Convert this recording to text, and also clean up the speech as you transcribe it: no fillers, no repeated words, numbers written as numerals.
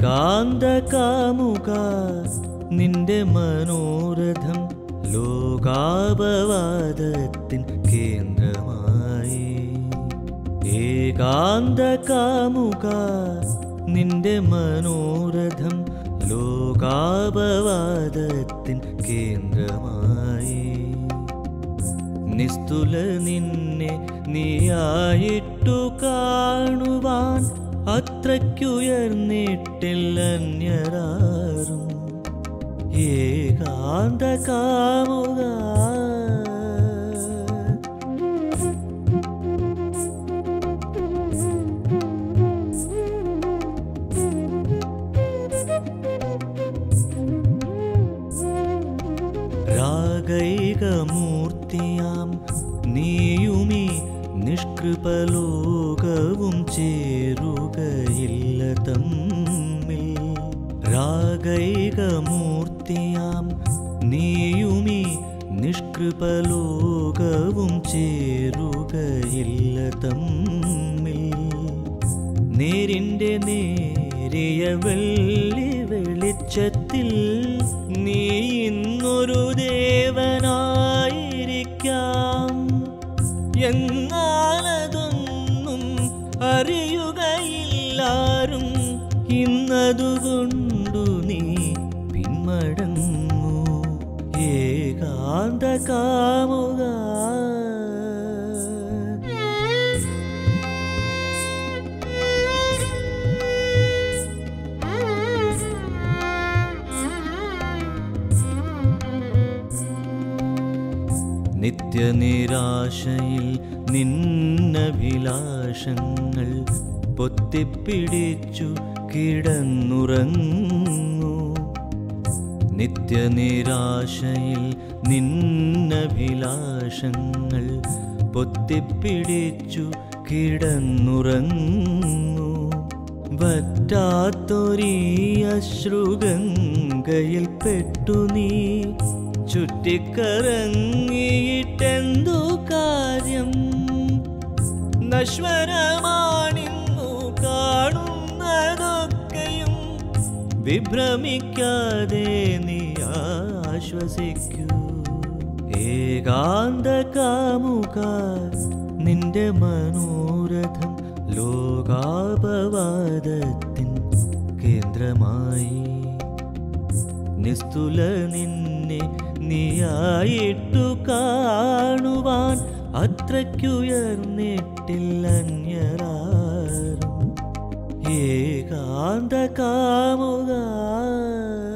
ഏകാന്ത കാമുക നിന്റെ മനോരഥം ലോകാപവാദത്തിൻ കേന്ദ്രമായി. ഏകാന്ത കാമുക നിന്റെ മനോരഥം ലോകാപവാദത്തിൻ കേന്ദ്രമായി. നിസ്തുല നിന്നെ നീയായിട്ടു കാണുവാൻ അത്രയ്ക്കുയർന്നിട്ടില്ല അന്യരാരും. ഏകാന്ത കാമുക രാഗൈകമൂർത്തിയാം നീയുമീ നിഷ്കൃപലോകവും ചേരുകയില്ല തമ്മിൽ. രാഗൈകമൂർത്തിയാം നീയുമീ നിഷ്കൃപലോകവും ചേരുകയില്ല തമ്മിൽ. നേരിൻ്റെ നേരിയ വെള്ളി വെളിച്ചത്തിൽ നീ ഇന്നൊരു ദേവനായിരിക്കാം. എന്നാലതൊന്നും അറിയുകയില്ലാരും. ഇന്നതുകൊണ്ടു നീ പിന്മടങ്ങൂ. ഏകാന്ത കാമുക നിത്യനിരാശയിൽ നിന്നഭിലാഷങ്ങൾ പൊത്തിപ്പിടിച്ചു കിടന്നുറങ്ങൂ. നിത്യനിരാശയിൽ നിന്നഭിലാഷങ്ങൾ പൊത്തിപ്പിടിച്ചു കിടന്നുറങ്ങൂ. വറ്റാത്തൊരീ അശ്രുഗംഗയിൽ പെട്ടു നീ ചുറ്റിക്കറങ്ങിയിട്ടെന്തു കാര്യം. നശ്വരമാണിന്നു കാണുന്നതൊക്കെയും. വിഭ്രമിക്കാതെ നീ ആശ്വസിക്കൂ. ഏകാന്ത കാമുക നിന്റെ മനോരഥം ലോകാപവാദത്തിൻ കേന്ദ്രമായി. നിസ്തുല നിന്നെ നീയായിട്ടു കാണുവാൻ അത്രയ്ക്കുയർന്നിട്ടില്ല അന്യരാരും. ഏകാന്ത കാമുക